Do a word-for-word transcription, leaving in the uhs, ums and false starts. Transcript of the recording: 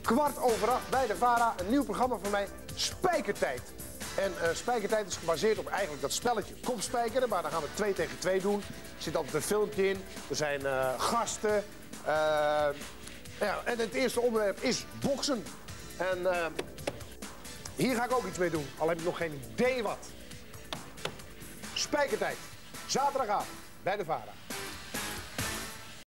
kwart over acht bij de VARA. Een nieuw programma van mij, Spijkertijd. En uh, Spijkertijd is gebaseerd op eigenlijk dat spelletje kopspijkeren. Maar dan gaan we twee tegen twee doen. Er zit altijd een filmpje in. Er zijn uh, gasten. Uh, ja, en het eerste onderwerp is boksen. En uh, hier ga ik ook iets mee doen. Al heb ik nog geen idee wat. Spijkertijd. Zaterdagavond bij de VARA.